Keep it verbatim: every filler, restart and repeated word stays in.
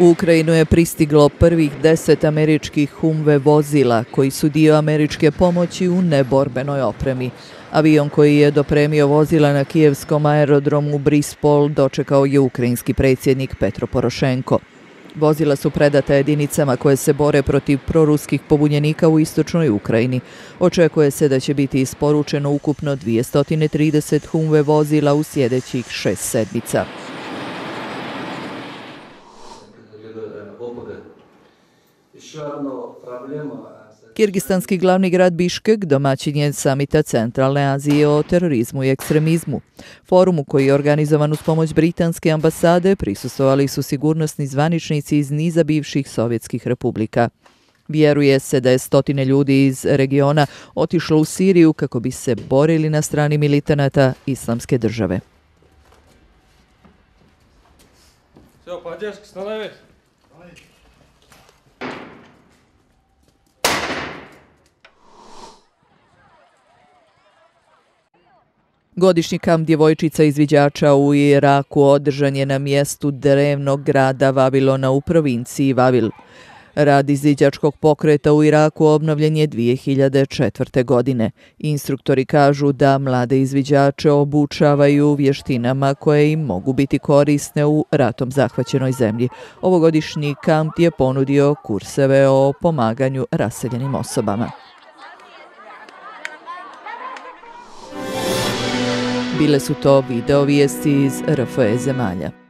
U Ukrajinu je pristiglo prvih deset američkih Humvee vozila koji su dio američke pomoći u neborbenoj opremi. Avion koji je dopremio vozila na kijevskom aerodromu Brispol dočekao je ukrajinski predsjednik Petro Porošenko. Vozila su predata jedinicama koje se bore protiv proruskih pobunjenika u istočnoj Ukrajini. Očekuje se da će biti isporučeno ukupno dvjesto trideset Humvee vozila u sljedećih šest sedmica. Kirgistanski glavni grad Biškek domaćin je samita Centralne Azije o terorizmu i ekstremizmu. Forumu koji je organizovan uz pomoć britanske ambasade prisustvovali su sigurnosni zvaničnici iz niza bivših sovjetskih republika. Vjeruje se da je stotine ljudi iz regiona otišlo u Siriju kako bi se borili na strani militanata Islamske države. Godišnji kamp djevojčica izviđača u Iraku održan je na mjestu drevnog grada Vavilona u provinciji Vavil. Rad izviđačkog pokreta u Iraku obnovljen je dvije hiljade četvrte. godine. Instruktori kažu da mlade izviđače obučavaju vještinama koje im mogu biti korisne u ratom zahvaćenoj zemlji. Ovogodišnji kamp je ponudio kurseve o pomaganju raseljenim osobama. Bile su to video vijesti iz R F E zemalja.